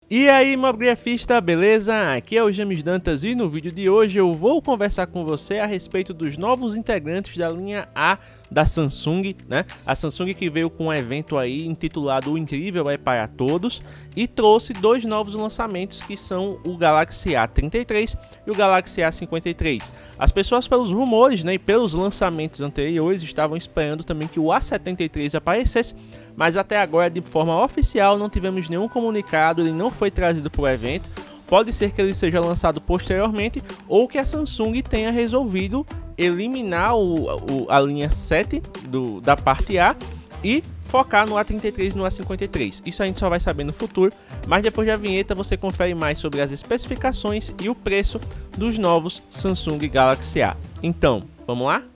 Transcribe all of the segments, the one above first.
E aí, mobigrafista, beleza? Aqui é o James Dantas e no vídeo de hoje eu vou conversar com você a respeito dos novos integrantes da linha A da Samsung, né? A Samsung que veio com um evento aí intitulado O Incrível é para Todos e trouxe dois novos lançamentos que são o Galaxy A33 e o Galaxy A53. As pessoas, pelos rumores, né, e pelos lançamentos anteriores, estavam esperando também que o A73 aparecesse, mas até agora, de forma oficial, não tivemos nenhum comunicado, ele não foi trazido para o evento. Pode ser que ele seja lançado posteriormente ou que a Samsung tenha resolvido eliminar a linha 7 da parte A e focar no A33 e no A53. Isso a gente só vai saber no futuro, mas depois da vinheta você confere mais sobre as especificações e o preço dos novos Samsung Galaxy A. Então, vamos lá?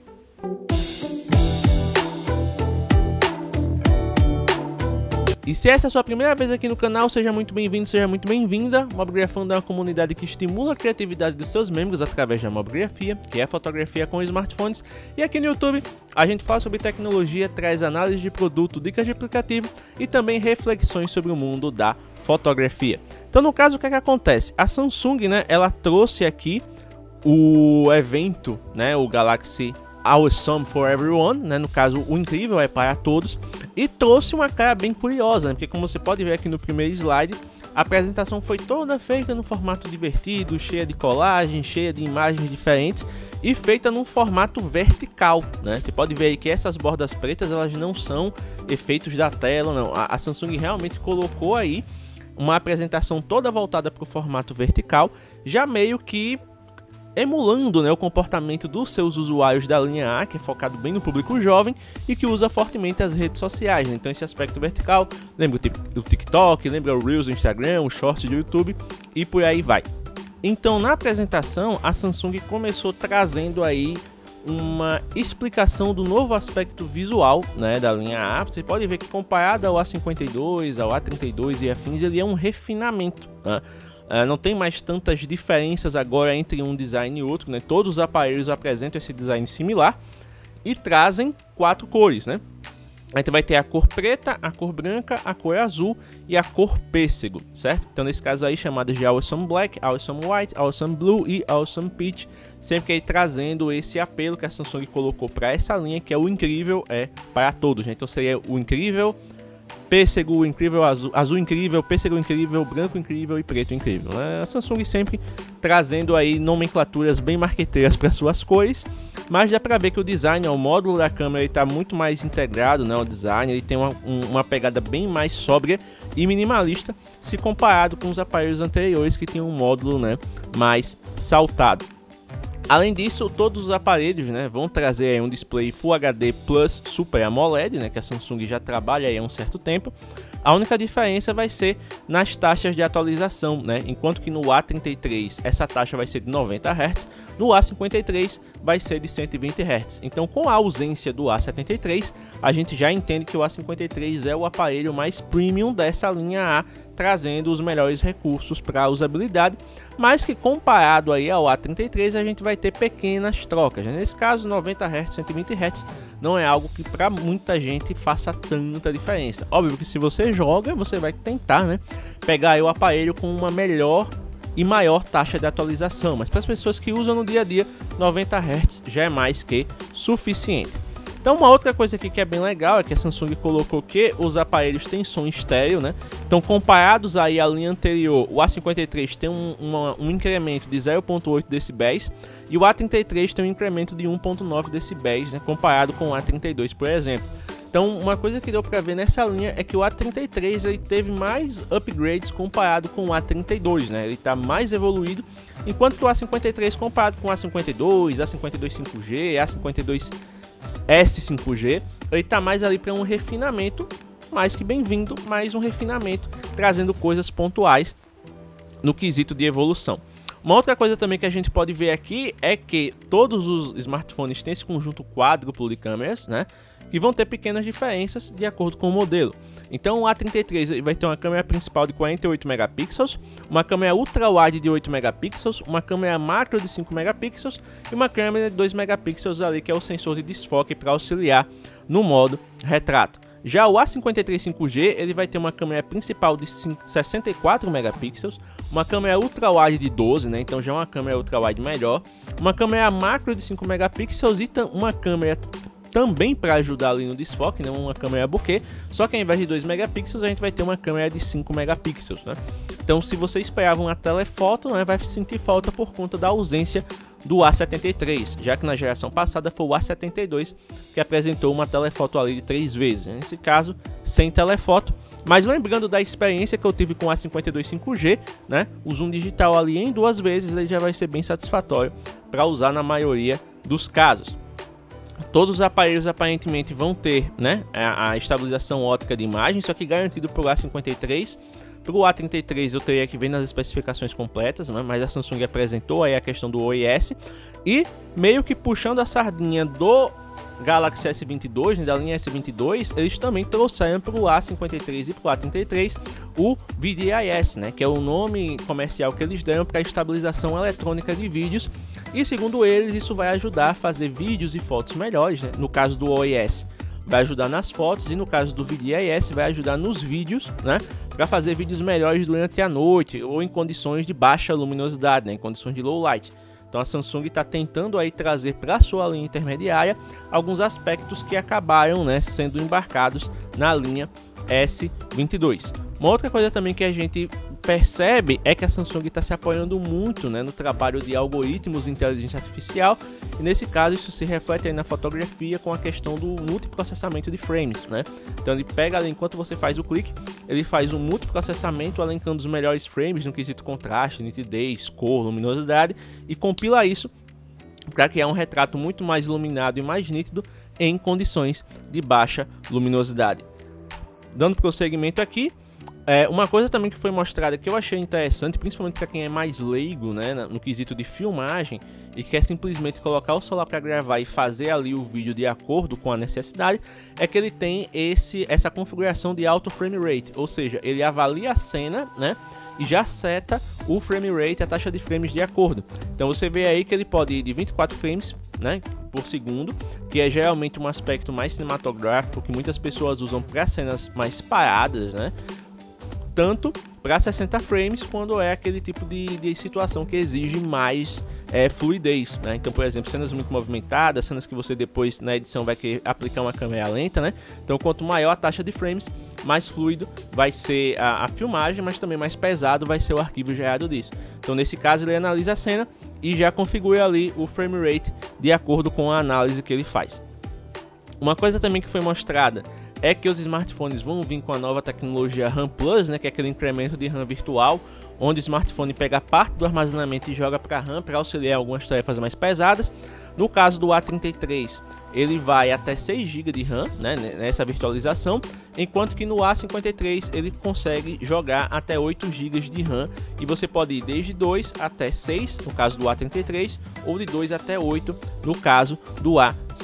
E se essa é a sua primeira vez aqui no canal, seja muito bem-vindo, seja muito bem-vinda. Mobigrafando é uma comunidade que estimula a criatividade dos seus membros através da mobigrafia, que é fotografia com smartphones. E aqui no YouTube a gente fala sobre tecnologia, traz análise de produto, dicas de aplicativo e também reflexões sobre o mundo da fotografia. Então, no caso, o que é que acontece? A Samsung, né, ela trouxe aqui o evento, né, o Galaxy Awesome for Everyone, né, no caso, o incrível é para todos. E trouxe uma cara bem curiosa, né? Porque como você pode ver aqui no primeiro slide, a apresentação foi toda feita no formato divertido, cheia de colagem, cheia de imagens diferentes e feita num formato vertical, né? Você pode ver aí que essas bordas pretas, elas não são efeitos da tela, não. A Samsung realmente colocou aí uma apresentação toda voltada para o formato vertical, já meio que emulando, né, o comportamento dos seus usuários da linha A, que é focado bem no público jovem e que usa fortemente as redes sociais, né? Então esse aspecto vertical lembra do TikTok, lembra o Reels do Instagram, o Shorts do YouTube e por aí vai. Então na apresentação a Samsung começou trazendo aí uma explicação do novo aspecto visual, né, da linha A. Você pode ver que comparado ao A52, ao A32 e afins, ele é um refinamento, né? Não tem mais tantas diferenças agora entre um design e outro, né? Todos os aparelhos apresentam esse design similar e trazem 4 cores, né? A gente vai ter a cor preta, a cor branca, a cor azul e a cor pêssego, certo? Então nesse caso aí chamadas de Awesome Black, Awesome White, Awesome Blue e Awesome Peach, sempre aí trazendo esse apelo que a Samsung colocou para essa linha, que é o incrível é para todos, né? Então seria o incrível, pêssego incrível, azul incrível, pêssego incrível, branco incrível e preto incrível, né? A Samsung sempre trazendo aí nomenclaturas bem marqueteiras para suas cores, mas dá para ver que o design, o módulo da câmera está muito mais integrado, né? O design ele tem uma pegada bem mais sóbria e minimalista se comparado com os aparelhos anteriores que tinham um módulo, né, mais saltado. Além disso, todos os aparelhos, né, vão trazer aí um display Full HD Plus Super AMOLED, né, que a Samsung já trabalha aí há um certo tempo. A única diferença vai ser nas taxas de atualização, né? Enquanto que no A33 essa taxa vai ser de 90 Hz, no A53 vai ser de 120 Hz. Então, com a ausência do A73, a gente já entende que o A53 é o aparelho mais premium dessa linha A, trazendo os melhores recursos para a usabilidade, mas que comparado aí ao A33 a gente vai ter pequenas trocas. Nesse caso, 90 Hz, 120 Hz não é algo que para muita gente faça tanta diferença. Óbvio que se você joga, você vai tentar, né, pegar aí o aparelho com uma melhor e maior taxa de atualização, mas para as pessoas que usam no dia a dia, 90 Hz já é mais que suficiente. Então uma outra coisa aqui que é bem legal é que a Samsung colocou que os aparelhos têm som estéreo, né? Então comparados aí à linha anterior, o A53 tem um incremento de 0.8 decibéis e o A33 tem um incremento de 1.9 decibéis, né? Comparado com o A32, por exemplo. Então uma coisa que deu para ver nessa linha é que o A33 ele teve mais upgrades comparado com o A32, né? Ele está mais evoluído, enquanto que o A53 comparado com o A52, A52 5G, A52 S5G, ele tá mais ali para um refinamento, mais que bem-vindo, mais um refinamento, trazendo coisas pontuais no quesito de evolução. Uma outra coisa também que a gente pode ver aqui é que todos os smartphones têm esse conjunto quádruplo de câmeras, né? Que vão ter pequenas diferenças de acordo com o modelo. Então o A33 vai ter uma câmera principal de 48 megapixels, uma câmera ultra-wide de 8 megapixels, uma câmera macro de 5 megapixels e uma câmera de 2 megapixels ali, que é o sensor de desfoque para auxiliar no modo retrato. Já o A53 5G, ele vai ter uma câmera principal de 64 megapixels, uma câmera ultra-wide de 12, né? Então já é uma câmera ultra-wide melhor, uma câmera macro de 5 megapixels e uma câmera também para ajudar ali no desfoque, né? Uma câmera bokeh, só que ao invés de 2 megapixels a gente vai ter uma câmera de 5 megapixels, né? Então se você esperava uma telefoto, né, vai sentir falta por conta da ausência do A73, já que na geração passada foi o A72 que apresentou uma telefoto ali de 3 vezes, né? Nesse caso sem telefoto. Mas lembrando da experiência que eu tive com o A52 5G, né, o zoom digital ali em 2 vezes ele já vai ser bem satisfatório para usar na maioria dos casos. Todos os aparelhos aparentemente vão ter, né, a estabilização ótica de imagem, só que garantido para o A53. Para o A33 eu teria que ver nas especificações completas, né, mas a Samsung apresentou aí a questão do OIS. E meio que puxando a sardinha do Galaxy S22, né, da linha S22, eles também trouxeram para o A53 e para o A33 o VDIS, né, que é o nome comercial que eles deram para a estabilização eletrônica de vídeos. E segundo eles, isso vai ajudar a fazer vídeos e fotos melhores, né? No caso do OIS, vai ajudar nas fotos, e no caso do VDIS, vai ajudar nos vídeos, né? Para fazer vídeos melhores durante a noite ou em condições de baixa luminosidade, né? Em condições de low light. Então a Samsung está tentando aí trazer para sua linha intermediária alguns aspectos que acabaram, né, sendo embarcados na linha S22. Uma outra coisa também que a gente percebe é que a Samsung está se apoiando muito, né, no trabalho de algoritmos de inteligência artificial, e nesse caso isso se reflete aí na fotografia com a questão do multiprocessamento de frames, né? Então ele pega ali, enquanto você faz o clique, ele faz um multiprocessamento elencando os melhores frames no quesito contraste, nitidez, cor, luminosidade, e compila isso para criar um retrato muito mais iluminado e mais nítido em condições de baixa luminosidade. Dando prosseguimento aqui, uma coisa também que foi mostrada que eu achei interessante, principalmente para quem é mais leigo, né, no quesito de filmagem e quer simplesmente colocar o celular para gravar e fazer ali o vídeo de acordo com a necessidade, é que ele tem essa configuração de auto frame rate, ou seja, ele avalia a cena, né, e já seta o frame rate, a taxa de frames de acordo. Então você vê aí que ele pode ir de 24 frames, né, por segundo, que é geralmente um aspecto mais cinematográfico que muitas pessoas usam para cenas mais paradas, né, tanto para 60 frames quando é aquele tipo de situação que exige mais fluidez, né? Então, por exemplo, cenas muito movimentadas, cenas que você depois na edição vai querer aplicar uma câmera lenta, né? Então, quanto maior a taxa de frames, mais fluido vai ser a filmagem, mas também mais pesado vai ser o arquivo gerado disso. Então, nesse caso, ele analisa a cena e já configura ali o frame rate de acordo com a análise que ele faz. Uma coisa também que foi mostrada é que os smartphones vão vir com a nova tecnologia RAM Plus, né, que é aquele incremento de RAM virtual, onde o smartphone pega parte do armazenamento e joga para a RAM para auxiliar algumas tarefas mais pesadas. No caso do A33, ele vai até 6 GB de RAM, né, nessa virtualização, enquanto que no A53 ele consegue jogar até 8 GB de RAM, e você pode ir desde 2 até 6 no caso do A33, ou de 2 até 8 no caso do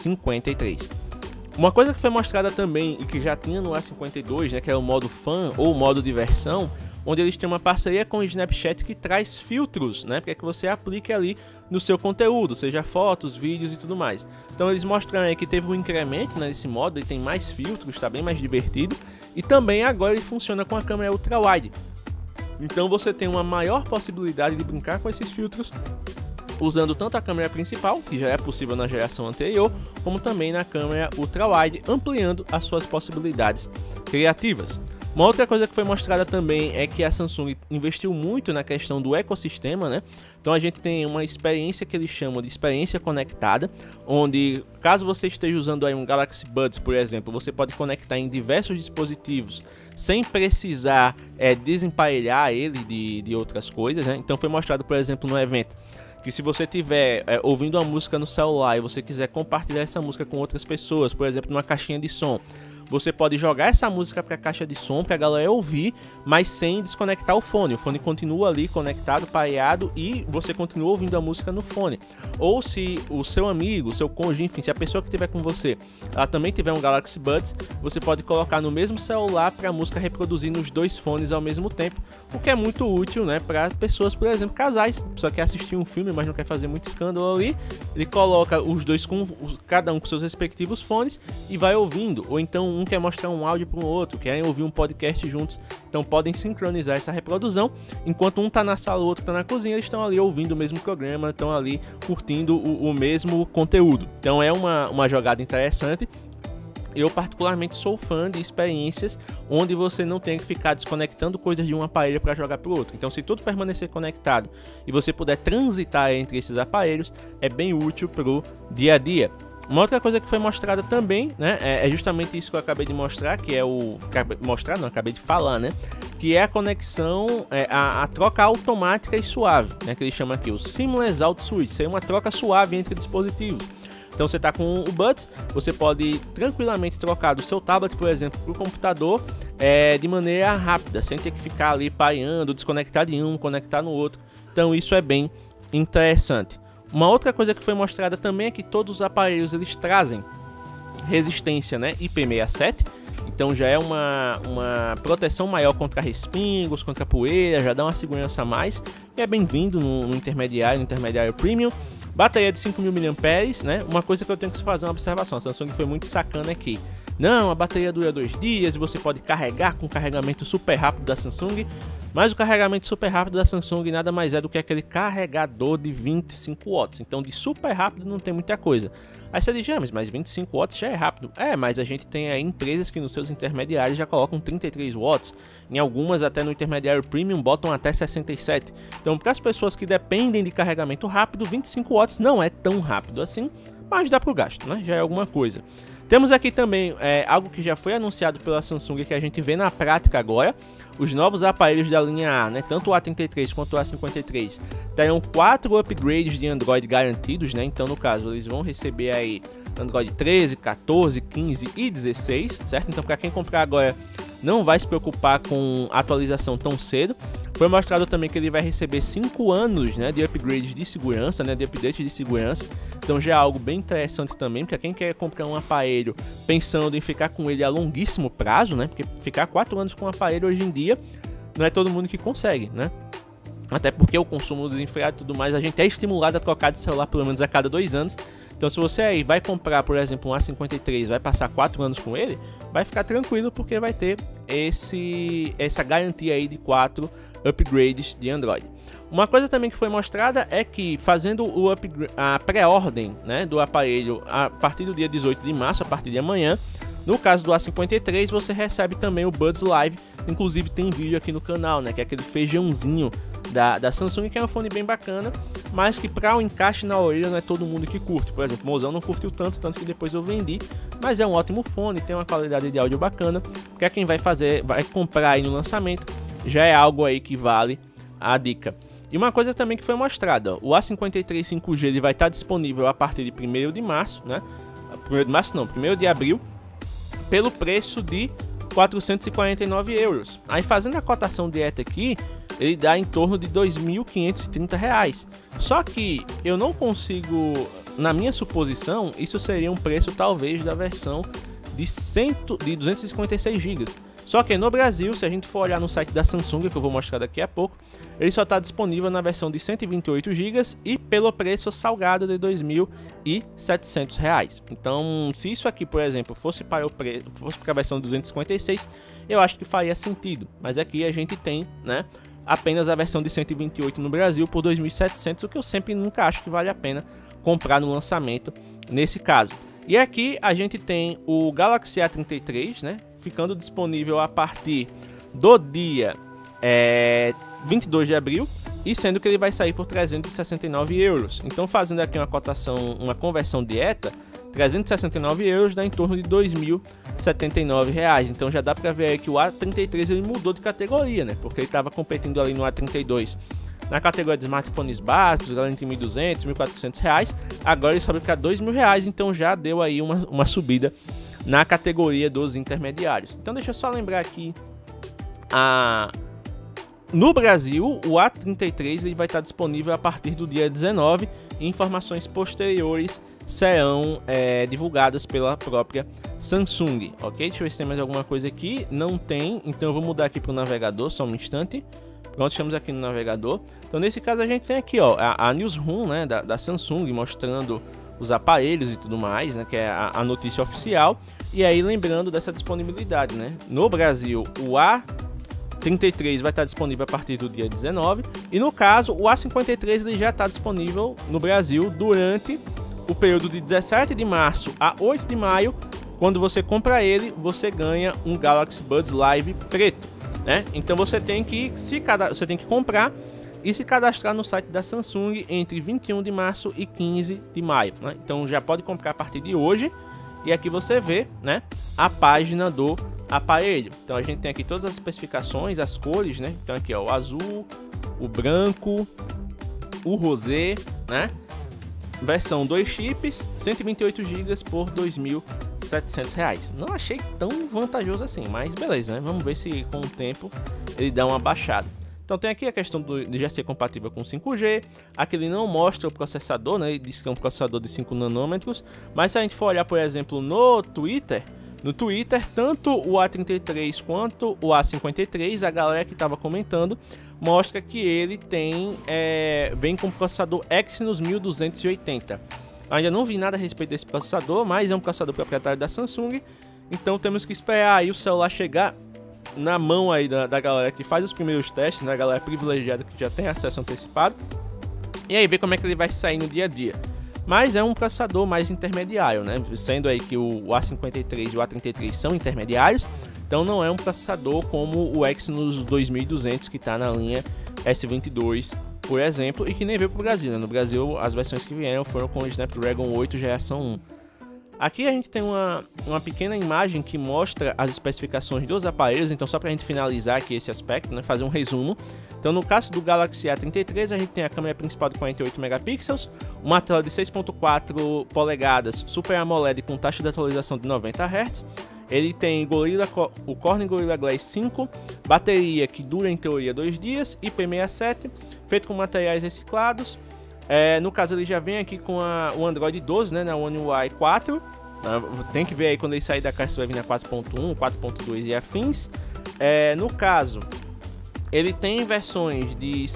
A53. Uma coisa que foi mostrada também e que já tinha no A52, né, que é o modo fan ou modo diversão, onde eles têm uma parceria com o Snapchat que traz filtros, né, para que você aplique ali no seu conteúdo, seja fotos, vídeos e tudo mais. Então eles mostram aí que teve um incremento nesse modo, ele tem mais filtros, está bem mais divertido, e também agora ele funciona com a câmera ultra-wide. Então você tem uma maior possibilidade de brincar com esses filtros, usando tanto a câmera principal, que já é possível na geração anterior, como também na câmera ultra-wide, ampliando as suas possibilidades criativas. Uma outra coisa que foi mostrada também é que a Samsung investiu muito na questão do ecossistema, né? Então a gente tem uma experiência que eles chamam de experiência conectada, onde caso você esteja usando aí um Galaxy Buds, por exemplo, você pode conectar em diversos dispositivos sem precisar desemparelhar ele de outras coisas, né? Então foi mostrado, por exemplo, no evento, que se você estiver ouvindo uma música no celular e você quiser compartilhar essa música com outras pessoas, por exemplo, numa caixinha de som, você pode jogar essa música para a caixa de som para a galera ouvir, mas sem desconectar o fone. O fone continua ali conectado, pareado, e você continua ouvindo a música no fone. Ou se o seu amigo, o seu cônjuge, enfim, se a pessoa que estiver com você, ela também tiver um Galaxy Buds, você pode colocar no mesmo celular para a música reproduzir nos dois fones ao mesmo tempo, o que é muito útil, né, para pessoas, por exemplo, casais. A pessoa quer assistir um filme, mas não quer fazer muito escândalo ali, ele coloca os dois cada um com seus respectivos fones e vai ouvindo. Ou então um quer mostrar um áudio para o outro, querem ouvir um podcast juntos, então podem sincronizar essa reprodução, enquanto um tá na sala, o outro tá na cozinha, eles estão ali ouvindo o mesmo programa, estão ali curtindo o mesmo conteúdo. Então é uma jogada interessante. Eu particularmente sou fã de experiências onde você não tem que ficar desconectando coisas de um aparelho para jogar para o outro. Então, se tudo permanecer conectado e você puder transitar entre esses aparelhos, é bem útil para o dia a dia. Uma outra coisa que foi mostrada também, né, é justamente isso que eu acabei de mostrar, que é acabei de falar, né, que é a conexão, a troca automática e suave, né, que ele chama aqui o Seamless Auto Switch. Isso é uma troca suave entre dispositivos. Então você está com o Buds, você pode tranquilamente trocar do seu tablet, por exemplo, para o computador de maneira rápida, sem ter que ficar ali pareando, desconectar de um, conectar no outro. Então isso é bem interessante. Uma outra coisa que foi mostrada também é que todos os aparelhos eles trazem resistência, né, IP67. Então já é uma proteção maior contra respingos, contra poeira, já dá uma segurança a mais. E é bem-vindo no intermediário premium. Bateria de 5.000 mAh, né? Uma coisa que eu tenho que fazer uma observação, a Samsung foi muito sacana aqui. Não, a bateria dura 2 dias e você pode carregar com o carregamento super rápido da Samsung. Mas o carregamento super rápido da Samsung nada mais é do que aquele carregador de 25 watts. Então de super rápido não tem muita coisa. Aí você diz, mas 25 watts já é rápido. Mas a gente tem aí empresas que nos seus intermediários já colocam 33 watts. Em algumas até no intermediário premium botam até 67. Então para as pessoas que dependem de carregamento rápido, 25 watts não é tão rápido assim. Mas dá para o gasto, né? Já é alguma coisa. Temos aqui também algo que já foi anunciado pela Samsung que a gente vê na prática agora. Os novos aparelhos da linha A, né, tanto o A33 quanto o A53, terão 4 upgrades de Android garantidos, né? Então, no caso, eles vão receber aí Android 13, 14, 15 e 16, certo? Então, para quem comprar agora, não vai se preocupar com atualização tão cedo. Foi mostrado também que ele vai receber 5 anos, né, de upgrades de segurança, né, de update de segurança. Então já é algo bem interessante também, para quem quer comprar um aparelho pensando em ficar com ele a longuíssimo prazo, né? Porque ficar 4 anos com um aparelho hoje em dia não é todo mundo que consegue, né? Até porque o consumo desenfreado e tudo mais, a gente é estimulado a trocar de celular pelo menos a cada 2 anos. Então se você aí vai comprar, por exemplo, um A53, vai passar 4 anos com ele, vai ficar tranquilo porque vai ter essa garantia aí de 4 upgrades de Android. Uma coisa também que foi mostrada é que fazendo a pré-ordem, né, do aparelho a partir do dia 18 de março, a partir de amanhã, no caso do A53 você recebe também o Buds Live, inclusive tem vídeo aqui no canal, né, que é aquele feijãozinho da Samsung, que é um fone bem bacana, mas que para o encaixe na orelha não é todo mundo que curte. Por exemplo, o Mozão não curtiu tanto que depois eu vendi, mas é um ótimo fone, tem uma qualidade de áudio bacana, porque quem vai comprar aí no lançamento, já é algo aí que vale a dica. E uma coisa também que foi mostrada, o A53 5G ele vai estar disponível a partir de 1º de março, né? 1º de abril, pelo preço de 449 euros. Aí fazendo a cotação direta aqui, ele dá em torno de 2.530 reais. Só que eu não consigo, na minha suposição, isso seria um preço talvez da versão de 256 GB. Só que no Brasil, se a gente for olhar no site da Samsung, que eu vou mostrar daqui a pouco, ele só está disponível na versão de 128 GB e pelo preço salgado de R$ 2.700. Então, se isso aqui, por exemplo, fosse para a versão 256, eu acho que faria sentido. Mas aqui a gente tem, né, apenas a versão de 128 no Brasil por 2.700, o que eu sempre nunca acho que vale a pena comprar no lançamento nesse caso. E aqui a gente tem o Galaxy A33, né, ficando disponível a partir do dia 22 de abril, e sendo que ele vai sair por 369 euros. Então, fazendo aqui uma conversão direta, 369 euros dá em torno de R$ 2.079 reais. Então já dá para ver aí que o A33 ele mudou de categoria, né? Porque ele estava competindo ali no A32 na categoria de smartphones básicos, galera entre R$ 1.200, R$ 1.400 reais. Agora ele sobe para R$ 2.000, então já deu aí uma subida na categoria dos intermediários. Então deixa eu só lembrar aqui, no Brasil o A33 ele vai estar disponível a partir do dia 19, e informações posteriores serão divulgadas pela própria Samsung, ok? Deixa eu ver se tem mais alguma coisa aqui. Não tem, então eu vou mudar aqui para o navegador, só um instante. Pronto, estamos aqui no navegador. Então nesse caso a gente tem aqui, ó, a Newsroom, né, da Samsung, mostrando os aparelhos e tudo mais, né, que é a notícia oficial. E aí lembrando dessa disponibilidade, né, no Brasil o A33 vai estar disponível a partir do dia 19 e no caso o A53 ele já está disponível no Brasil durante o período de 17 de março a 8 de maio. Quando você compra ele, você ganha um Galaxy Buds Live preto, né? Então você tem que comprar e se cadastrar no site da Samsung entre 21 de março e 15 de maio, né? Então já pode comprar a partir de hoje. E aqui você vê, né, a página do aparelho. Então a gente tem aqui todas as especificações, as cores, né? Então aqui ó, o azul, o branco, o rosé, né? Versão 2 chips, 128 GB por R$ 2.700. Não achei tão vantajoso assim, mas beleza, né? Vamos ver se com o tempo ele dá uma baixada. Então tem aqui a questão de já ser compatível com 5G. Aqui ele não mostra o processador, né? Ele diz que é um processador de 5 nanômetros. Mas se a gente for olhar, por exemplo, no Twitter, tanto o A33 quanto o A53, a galera que estava comentando, mostra que ele vem com o processador Exynos 1280. Ainda não vi nada a respeito desse processador, mas é um processador proprietário da Samsung. Então temos que esperar aí o celular chegar na mão aí da galera que faz os primeiros testes, da galera privilegiada que já tem acesso antecipado, e aí ver como é que ele vai sair no dia a dia. Mas é um processador mais intermediário, né? Sendo aí que o A53 e o A33 são intermediários, então não é um processador como o Exynos 2200 que está na linha S22, por exemplo, e que nem veio para o Brasil, né? No Brasil as versões que vieram foram com o Snapdragon 8 geração 1. Aqui a gente tem uma pequena imagem que mostra as especificações dos aparelhos, então só para a gente finalizar aqui esse aspecto, né, fazer um resumo. Então no caso do Galaxy A33 a gente tem a câmera principal de 48 megapixels, uma tela de 6.4 polegadas Super AMOLED com taxa de atualização de 90 Hz, ele tem o Corning Gorilla Glass 5, bateria que dura em teoria 2 dias, IP67, feito com materiais reciclados. No caso ele já vem aqui com o Android 12, né, na One UI 4. Tem que ver aí quando ele sair da caixa se vai vir na 4.1, 4.2 e afins. No caso, ele tem versões de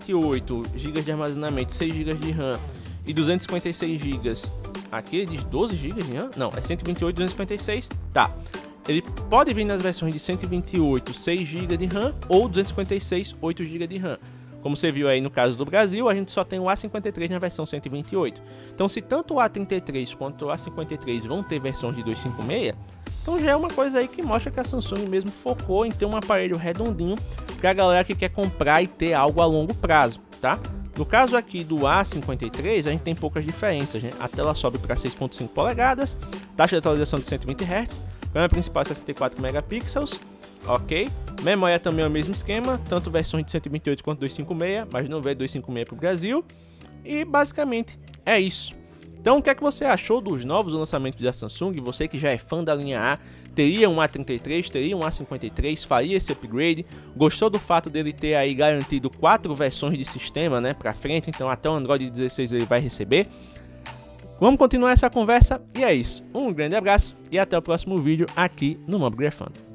128 GB de armazenamento, 6 GB de RAM e 256 GB. Aqui ele diz 12 GB de RAM? Não, é 128 e 256. Tá. Ele pode vir nas versões de 128, 6 GB de RAM ou 256, 8 GB de RAM. Como você viu aí no caso do Brasil, a gente só tem o A53 na versão 128. Então se tanto o A33 quanto o A53 vão ter versões de 256, então já é uma coisa aí que mostra que a Samsung mesmo focou em ter um aparelho redondinho para a galera que quer comprar e ter algo a longo prazo, tá? No caso aqui do A53, a gente tem poucas diferenças, né? A tela sobe para 6.5 polegadas, taxa de atualização de 120 Hz, câmera principal 64 megapixels, ok? Memória também é o mesmo esquema, tanto versões de 128 quanto 256, mas não veio 256 para o Brasil. E basicamente é isso. Então o que é que você achou dos novos lançamentos da Samsung? Você que já é fã da linha A, teria um A33, teria um A53, faria esse upgrade? Gostou do fato dele ter aí garantido 4 versões de sistema, né, para frente? Então até o Android 16 ele vai receber. Vamos continuar essa conversa e é isso. Um grande abraço e até o próximo vídeo aqui no Mobgrafando.